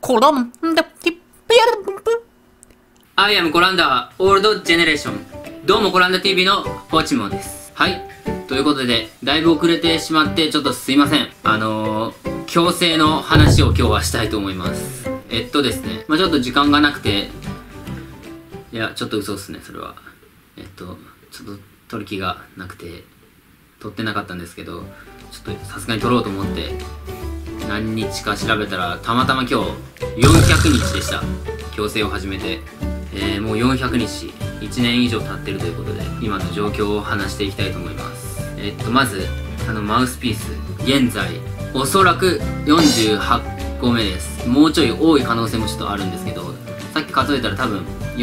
コランダティペアルブンプ。 アイアムコランダーオールドジェネレーション。どうもコランダ TV のポチモです。はい。ということで、だいぶ遅れてしまってちょっとすいません。強制の話を今日はしたいと思います。ですね。ちょっと時間がなくて、いや、ちょっと嘘っすね、それは。ちょっと撮る気がなくて、撮ってなかったんですけど、ちょっとさすがに撮ろうと思って、何日か調べたら、たまたま今日、400日でした。矯正を始めて。もう400日、1年以上経ってるということで、今の状況を話していきたいと思います。まず、マウスピース。現在、おそらく48個目です。もうちょい多い可能性もちょっとあるんですけど、さっき数えたら多分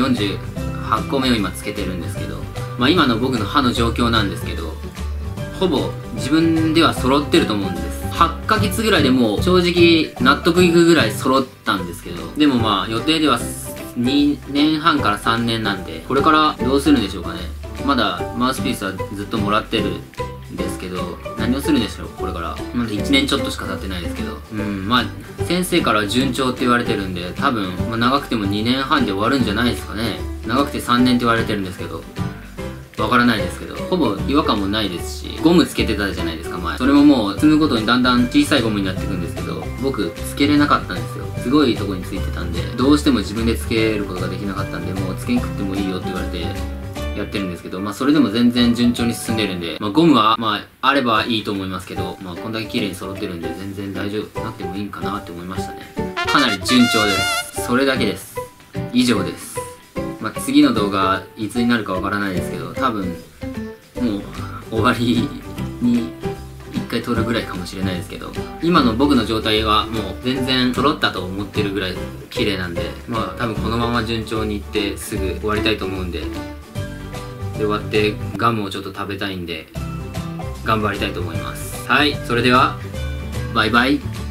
48個目を今つけてるんですけど、今の僕の歯の状況なんですけど、ほぼ自分では揃ってると思うんです。8ヶ月ぐらいでもう正直納得いくぐらい揃ったんですけど、でも予定では2年半から3年なんで、これからどうするんでしょうかね。まだマウスピースはずっともらってるんですけど、何をするんでしょう、これから。まだ1年ちょっとしか経ってないですけど。先生からは順調って言われてるんで、多分、長くても2年半で終わるんじゃないですかね。長くて3年って言われてるんですけど。わからないですけど、ほぼ違和感もないですし、ゴムつけてたじゃないですか、前。それももう積むごとにだんだん小さいゴムになっていくんですけど、僕、つけれなかったんですよ。すごいとこについてたんで、どうしても自分でつけることができなかったんで、もうつけんくってもいいよって言われて、やってるんですけど、それでも全然順調に進んでるんで、ゴムは、あればいいと思いますけど、こんだけ綺麗に揃ってるんで、全然大丈夫なってもいいんかなって思いましたね。かなり順調です。それだけです。以上です。次の動画いつになるかわからないですけど、多分もう終わりに1回撮るぐらいかもしれないですけど、今の僕の状態はもう全然揃ったと思ってるぐらい綺麗なんで、多分このまま順調にいってすぐ終わりたいと思うんで、終わってガムをちょっと食べたいんで頑張りたいと思います。はい、それではバイバイ。